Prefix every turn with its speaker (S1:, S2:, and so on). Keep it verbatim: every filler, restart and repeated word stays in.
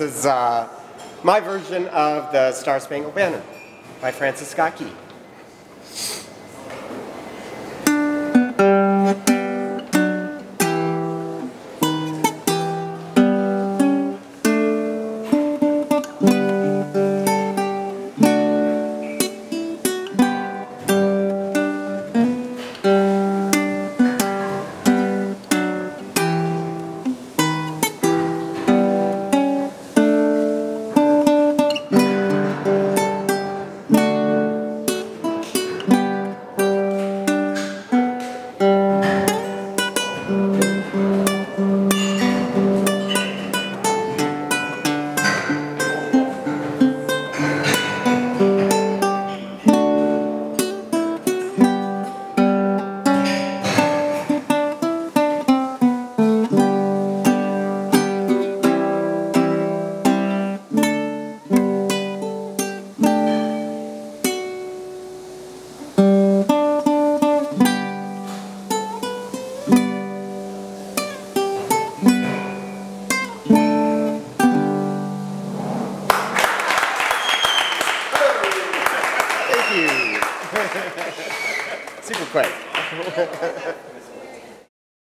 S1: This is uh, my version of the Star Spangled Banner by Francis Scott Key. Super quick.